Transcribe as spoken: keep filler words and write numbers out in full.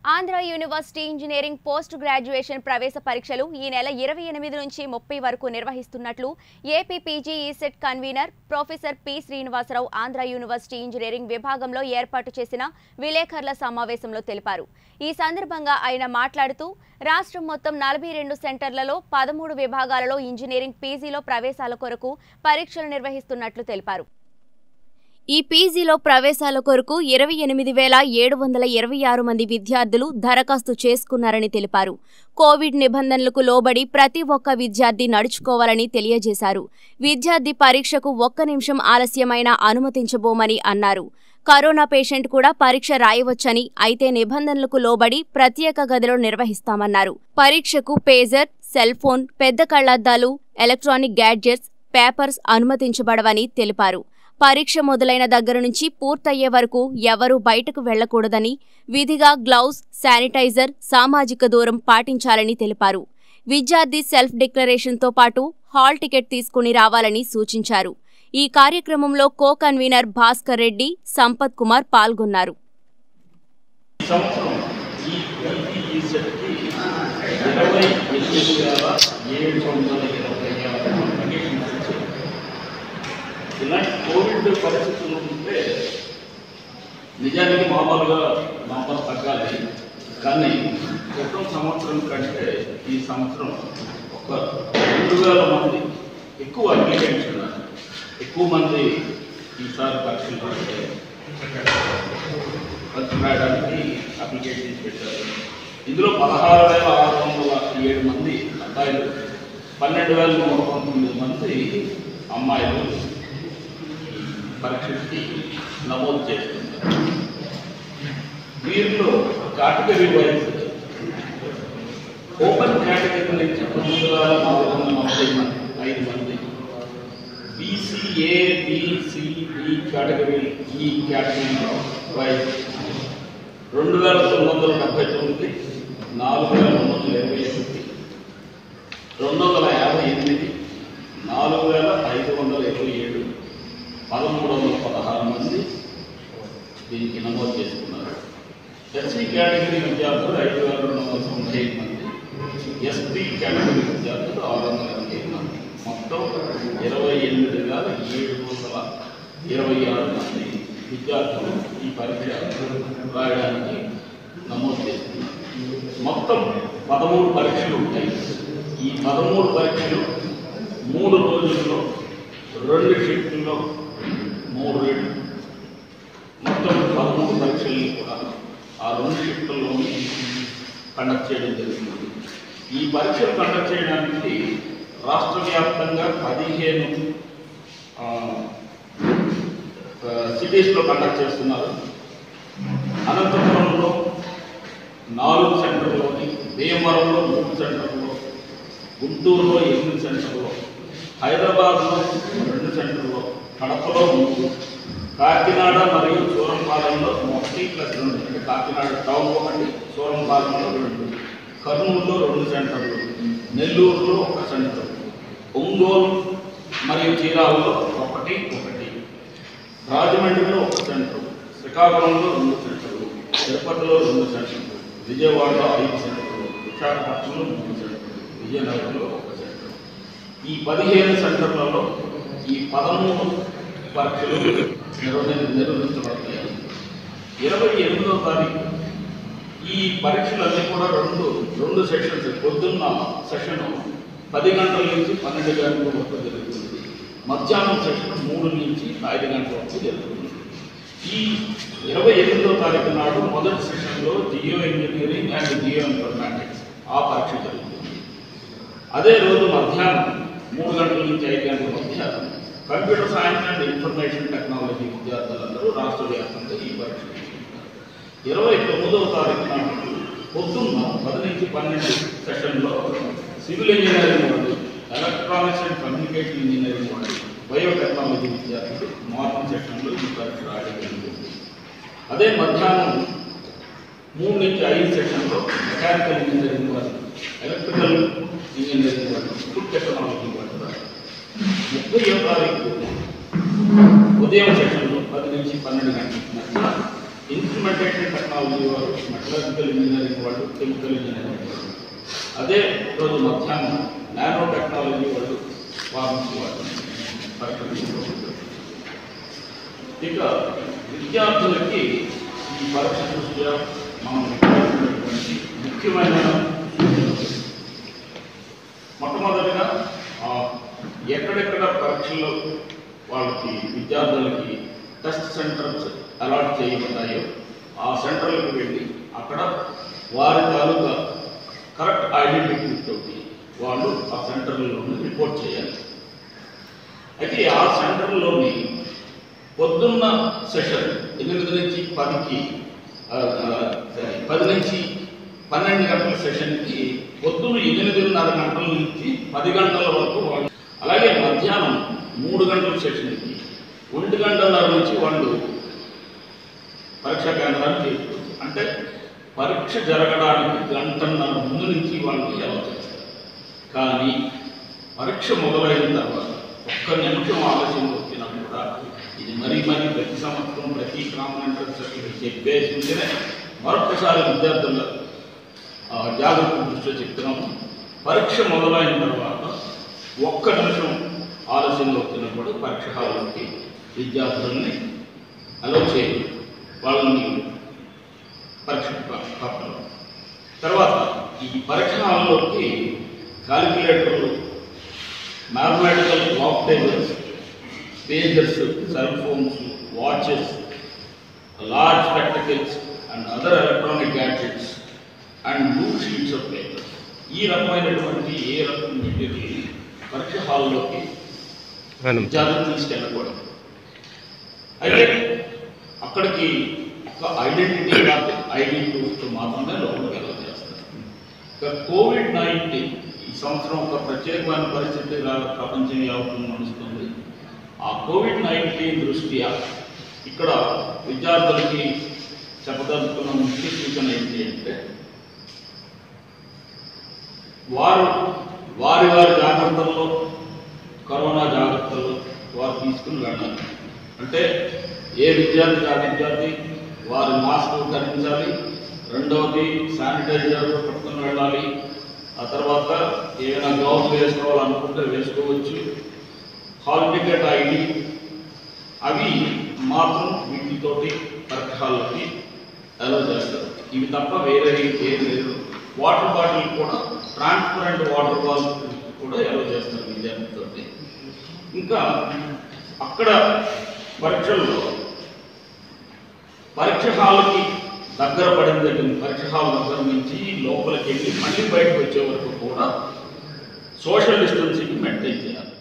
Andhra university engineering post graduation ప్రవేశ పరీక్షలు ఈ నెల ఇరవై ఎనిమిది నుంచి ముప్పై వరకు నిర్వహిస్తున్నట్లు AP PG ECET convenor professor P Srinivasarao Andhra university engineering విభాగంలో ఏర్పాటు చేసిన విలేకరుల సమావేశంలో తెలిపారు. ఈ సందర్భంగా ఆయన మాట్లాడుతూ రాష్ట్రం మొత్తం నలభై రెండు సెంటర్లలో పదమూడు విభాగాలలో ఇంజనీరింగ్ పీజీలో ప్రవేశాల కొరకు పరీక్షలు నిర్వహిస్తున్నట్లు తెలిపారు. ఈ పీజీలో ప్రవేశాల కొరకు ఇరవై ఎనిమిది వేల ఏడు వందల ఇరవై ఆరు మంది విద్యార్థులు దరఖాస్తు చేసుకున్నారని తెలిపారు. కోవిడ్ నిబంధనలకు లోబడి ప్రతి ఒక్క విద్యార్థి నడుచుకోవాలని తెలియజేశారు. విద్యార్థి పరీక్షకు ఒక్క నిమిషం ఆలస్యమైనా అనుమతించబోమని అన్నారు. కరోనా పేషెంట్ కూడా పరీక్ష రాయవచ్చని, అయితే నిబంధనలకు లోబడి ప్రత్యేక గదిలో నిర్వహిస్తామన్నారు. పరీక్షకు పేజర్, సెల్ ఫోన్, పెద్ద కళ్లద్దాలు, ఎలక్ట్రానిక్ గ్యాడ్జెట్స్, పేపర్స్ అనుమతించబడవని తెలిపారు. పరీక్ష మొదలైన దగ్గర నుంచి పూర్తయ్యే వరకు ఎవరూ బయటకు వెళ్లకూడదని, విధిగా గ్లౌస్, శానిటైజర్, సామాజిక దూరం పాటించాలని తెలిపారు. విద్యార్థి సెల్ఫ్ డిక్లరేషన్తో పాటు హాల్ టికెట్ తీసుకుని రావాలని సూచించారు. ఈ కార్యక్రమంలో కో కన్వీనర్ భాస్కర్ రెడ్డి, సంపత్ కుమార్ పాల్గొన్నారు. ఇలాంటి కోవిడ్ పరిస్థితులు ఉంటే నిజానికి మామూలుగా నంబర్ తగ్గాలి, కానీ క్రితం సంవత్సరం కంటే ఈ సంవత్సరం ఒక రెండు వేల మంది ఎక్కువ అప్లికెంట్స్ ఉన్నారు. ఎక్కువ మంది ఈసారి పరీక్షలు పరీక్ష రాయడానికి అప్లికేషన్స్ పెట్టారు. ఇందులో పదహారు వేల ఆరు వందల ఏడు మంది అబ్బాయిలు, పన్నెండు వేల నూట పంతొమ్మిది మంది అమ్మాయిలు పరీక్షకి నమోదు చేస్తున్నారు. వీరిలో కేటగిరీ వైజ్ ఓపెన్ కేటగిరీ నుంచి తొమ్మిది వేల నాలుగు వందల నలభై మంది ఐదు మంది, బీసీఏ బీసీబీ కేటగిరీ ఈ కేటగిరీ వైజ్ రెండు వేల తొమ్మిది వందల డెబ్బై తొమ్మిది, నాలుగు వేల రెండు వందల ఇరవై ఎనిమిది, రెండు వందల యాభై ఎనిమిది, నాలుగు వేల ఐదు వందల ఇరవై ఏడు, పదమూడు వందల పదహారు మంది దీనికి నమోదు చేసుకున్నారు. ఎస్సీ కేటగిరీ విద్యార్థులు ఐదు వేల రెండు వందల తొంభై ఐదు మంది, ఎస్టీ కేటగిరీ విద్యార్థులు ఆరు వందల ఇరవై ఐదు మంది, మొత్తం ఇరవై ఎనిమిది వేల ఏడు వందల ఇరవై ఆరు మంది విద్యార్థులు ఈ పరీక్ష రాయడానికి నమోదు చేసుకున్నారు. మొత్తం పదమూడు పరీక్షలు ఉంటాయి. ఈ పదమూడు పరీక్షలు మూడు రోజుల్లో రెండు షిఫ్టుల్లో మూడు రేట్లు మొత్తం పదమూడు పరీక్షల్ని కూడా ఆ రెండు షిఫ్టుల్లోనే కండక్ట్ చేయడం జరుగుతుంది. ఈ పరీక్షలు కండక్ట్ చేయడానికి రాష్ట్ర వ్యాప్తంగా పదిహేను సిటీస్లో కండక్ట్ చేస్తున్నారు. అనంతపురంలో నాలుగు సెంటర్లోని, భీమవరంలో మూడు సెంటర్లో, గుంటూరులో ఎనిమిది సెంటర్లో, హైదరాబాద్లో రెండు సెంటర్లో, కడపలో మూడు, కాకినాడ మరియు సూరంపాలెంలో ఒకటి ప్లస్ రెండు, అంటే కాకినాడ టౌన్ ఒకటి, సూరంపాలెంలో రెండు, కర్నూలులో రెండు సెంటర్లు, నెల్లూరులో ఒక సెంటర్, ఒంగోలు మరియు చీరాలలో ఒకటి ఒకటి, రాజమండ్రిలో ఒక సెంటర్, శ్రీకాకుళంలో రెండు సెంటర్లు, తిరుపతిలో రెండు సెంటర్లు, విజయవాడలో ఐదు సెంటర్లు, విశాఖపట్నంలో మూడు సెంటర్లు, విజయనగరంలో ఒక సెంటర్. ఈ పదిహేను సెంటర్లలో ఈ పదమూడు పరీక్షలు నిర్వహి నిర్వహించబడతాయి. ఇరవై ఎనిమిదవ తారీఖు ఈ పరీక్షలన్నీ కూడా రెండు రెండు సెషన్స్, పొద్దున్న సెషన్ పది గంటల నుంచి పన్నెండు గంటల వరకు జరుగుతుంది. మధ్యాహ్నం సెషన్ మూడు నుంచి ఐదు గంటల వరకు జరుగుతుంది. ఈ ఇరవై ఎనిమిదవ తారీఖు నాడు మొదటి సెషన్లో geo engineering and geo informatics ఆ పరీక్ష జరుగుతుంది. అదే రోజు మధ్యాహ్నం మూడు గంటల నుంచి ఐదు గంటల మధ్య computer science and information technology విద్యార్థులందరూ రాష్ట్ర వ్యాప్తంగా ఈ పరీక్ష తీసుకుంటారు. ఇరవై తొమ్మిదవ తారీఖు నాడు పొద్దున్న పది నుంచి పన్నెండు సెషన్లో సివిల్ ఇంజనీరింగ్ వాళ్ళు, ఎలక్ట్రానిక్స్ అండ్ కమ్యూనికేషన్ ఇంజనీరింగ్ వాళ్ళు, బయోటెక్నాలజీ విద్యార్థులు మార్నింగ్ సెషన్లో ఈ పరీక్ష రాయడం జరుగుతుంది. అదే మధ్యాహ్నం మూడు నుంచి ఐదు సెషన్లో మెకానికల్ ఇంజనీరింగ్ వాళ్ళు, ఎలక్ట్రికల్ ఇంజనీరింగ్ వాళ్ళు, ఫుడ్ టెక్నాలజీ వాళ్ళు. ముప్పై తారీఖు ఉదయం సెషన్లో పది నుంచి పన్నెండు గంటల మధ్య ఇన్స్ట్రుమెంటేషన్ టెక్నాలజీ వారు, మెటలర్జికల్ ఇంజనీరింగ్ వాళ్ళు, కెమికల్ ఇంజనీరింగ్ వాళ్ళు, అదే రోజు మధ్యాహ్నం నానో టెక్నాలజీ వాళ్ళు, ఫార్మసీ వాళ్ళు పరీక్షలు. ఇక విద్యార్థులకి ఈ పరీక్ష దృష్ట్యా మనం ఇచ్చినటువంటి ముఖ్యమైన మొట్టమొదటిగా ఎక్కడెక్కడ పరీక్షల్లో వాళ్ళకి విద్యార్థులకి టెస్ట్ సెంటర్స్ అలాట్ చేయబడ్డాయో ఆ సెంటర్లకు వెళ్ళి అక్కడ వారి తాలూకా కరెక్ట్ ఐడెంటిటీ తోటి వాళ్ళు ఆ సెంటర్లోని రిపోర్ట్ చేయాలి. అయితే ఆ సెంటర్లోని పొద్దున్న సెషన్ ఎనిమిది నుంచి పదికి పది నుంచి పన్నెండు గంటల సెషన్కి పొద్దున్న ఎనిమిదిన్నర గంటల నుంచి పది గంటల వరకు వాళ్ళు, అలాగే మధ్యాహ్నం మూడు గంటల సెషన్కి ఒంటి గంటన్నర నుంచి వాళ్ళు పరీక్షా కేంద్రానికి చేరుకోవచ్చు. అంటే పరీక్ష జరగడానికి గంటన్నర ముందు నుంచి వాళ్ళు ఎలా చేస్తారు. కానీ పరీక్ష మొదలైన తర్వాత ఒక్క నిమిషం ఆలస్యం వచ్చినా కూడా ఇది మరీ మరీ ప్రతి సంవత్సరం ప్రతి కామన్ ఎంట్రన్స్ సర్టిఫికేట్ చెప్పేసి ఉంటేనే మరొకసారి విద్యార్థుల జాగ్రత్త దృష్టిలో చెప్తున్నాము. పరీక్ష మొదలైన తర్వాత ఒక్క నిమిషం ఆలస్యంగా వచ్చినప్పుడు పరీక్ష హాల్లోకి విద్యార్థులని అలో చేయాలి, వాళ్ళని పరీక్ష పంపడం. తర్వాత ఈ పరీక్ష హాల్లోకి క్యాలిక్యులేటర్లు, mathematical clock tables, pagers, cell phones, watches, large spectacles and other electronic gadgets and blue sheets of paper, ఈ రకమైనటువంటి ఏ రకం మెటీరియల్ పరీక్ష హాల్లోకి విద్యార్థులు తీసుకెళ్ళకూడదు. అయితే అక్కడికి ఒక ఐడెంటిటీ కార్డు, ఐడి ప్రూఫ్తో మాత్రమే లోపలికి ఎలా చేస్తారు. ఇక కోవిడ్ నైన్టీన్ ఈ సంవత్సరం ఒక ప్రత్యేకమైన పరిస్థితి ప్రపంచం యావత్తు నడుస్తుంది. ఆ కోవిడ్ నైన్టీన్ దృష్ట్యా ఇక్కడ విద్యార్థులకి చెప్పదలుచుకున్న ముఖ్య సూచన ఏంటి అంటే, వారు వారి వారి జాగ్రత్తల్లో కరోనా జాగ్రత్తలు వారు తీసుకుని వెళ్ళాలి. అంటే ఏ విద్యార్థి ఆ విద్యార్థి వారి మాస్క్ ధరించాలి, రెండవది శానిటైజర్ పట్టుకుని వెళ్ళాలి, ఆ తర్వాత ఏమైనా గ్లౌస్ వేసుకోవాలనుకుంటే వేసుకోవచ్చు, హాల్ టికెట్ ఐడి అవి మాత్రం వీటితోటి పరీక్షలకి అలౌ చేస్తారు. ఇవి తప్ప వేరే ఏం లేదు. వాటర్ బాటిల్ కూడా ట్రాన్స్పరెంట్ వాటర్ బాటిల్ కూడా అలౌ చేస్తారు విద్యార్థితో. ఇంకా అక్కడ పరీక్షల్లో పరీక్ష హాల్కి దగ్గర పడిన దగ్గర పరీక్ష హాల్ దగ్గర నుంచి లోపలికి వెళ్ళి మళ్ళీ బయటకు వచ్చే వరకు కూడా సోషల్ డిస్టెన్సింగ్ మెయింటైన్ చేయాలి.